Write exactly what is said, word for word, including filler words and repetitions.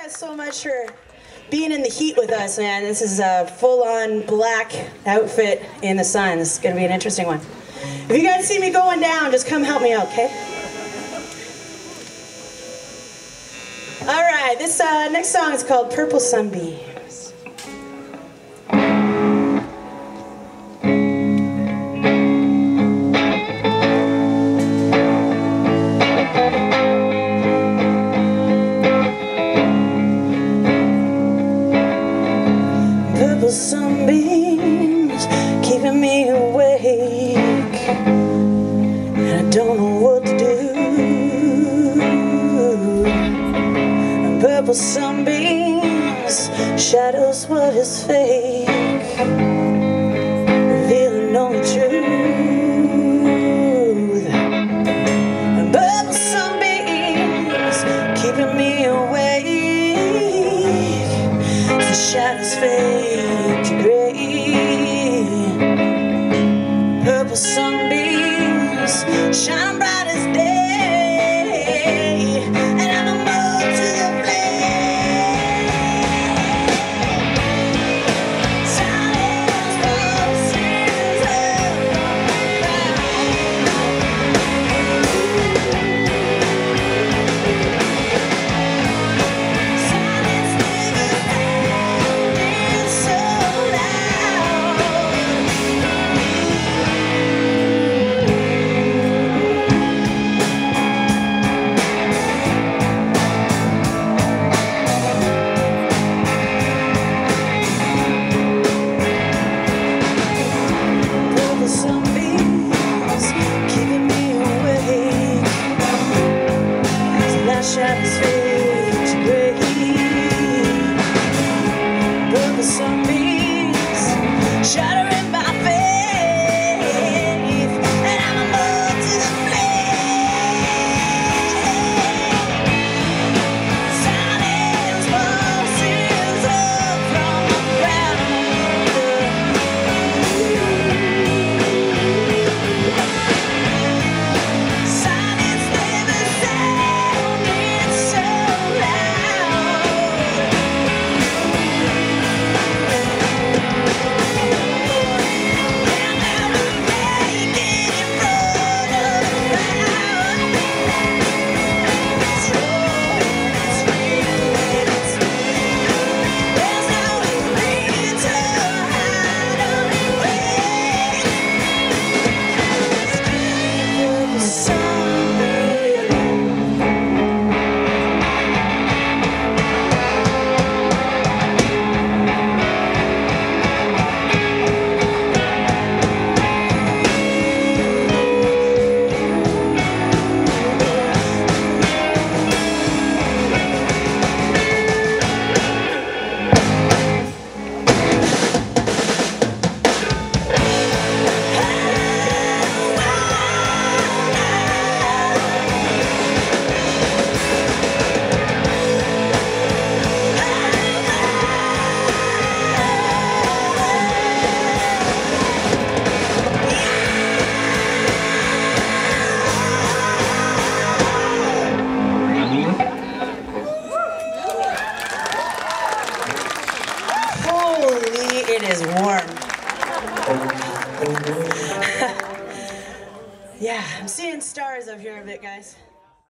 guys so much for being in the heat with us, man. This is a full-on black outfit in the sun. This is going to be an interesting one. If you guys see me going down, just come help me out, okay? All right, this uh, next song is called Purple Sunbeams. Purple sunbeams keeping me awake, and I don't know what to do. Purple sunbeams, shadows what is fake, revealing only truth. Purple sunbeams keeping me awake, the shadows fade to grey. Purple sunbeams shine bright as day. Shadows fade to grey. Purple sunbeams shattering my faith, and I'm a moth to the flame. Silence pulses up from the ground. Silence never sounded so it is warm. Yeah, I'm seeing stars up here a bit, guys.